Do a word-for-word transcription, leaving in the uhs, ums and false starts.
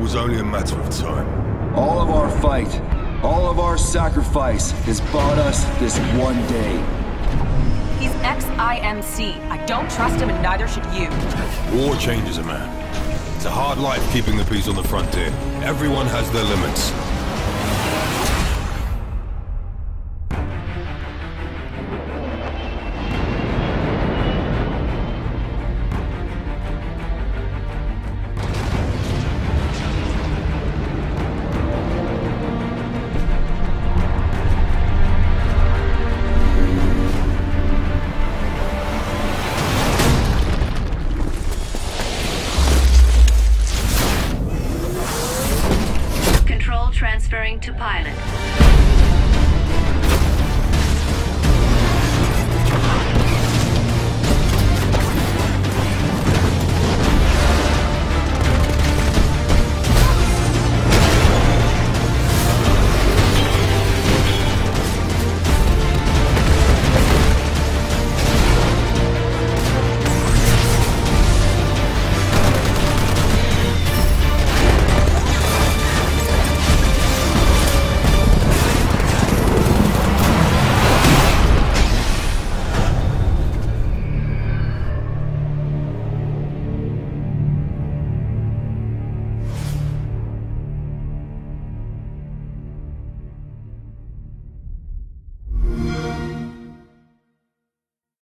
was only a matter of time. All of our fight, all of our sacrifice has bought us this one day. He's ex-I M C. I don't trust him and neither should you. War changes a man. It's a hard life keeping the peace on the frontier. Everyone has their limits.